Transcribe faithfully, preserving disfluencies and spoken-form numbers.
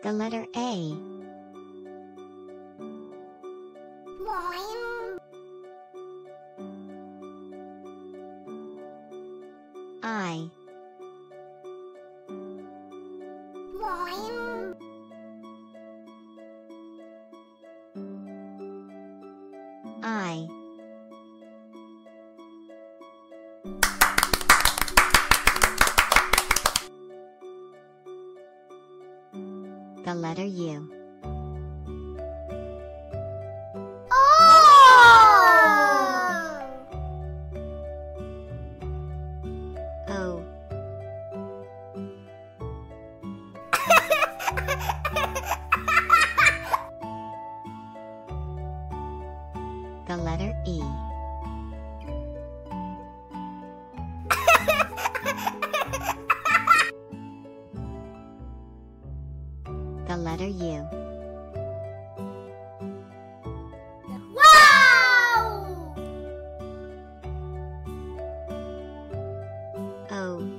The letter A. I. I. The letter U. O. The letter E. The letter U. Wow! O.